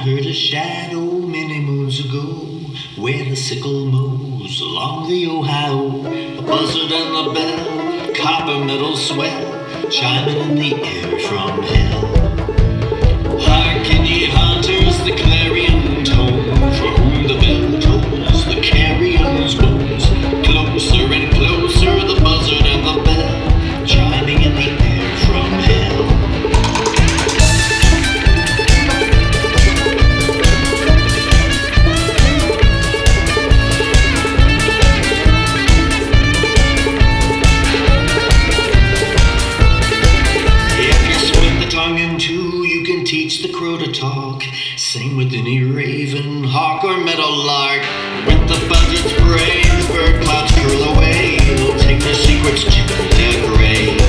heard a shadow many moons ago, where the sickle mows along the Ohio. The buzzard and the bell, copper metal swell, chiming in the air from hell. Hearken ye hunters, the clarion tone, for whom the bell tolls, the carrion's bones. Closer and closer, the buzzard and the bell, chiming in the air from hell. In two, you can teach the crow to talk, sing with any raven, hawk or meadow lark. With the buzzard's brain, bird clouds curl away, they'll take their secrets to their grave.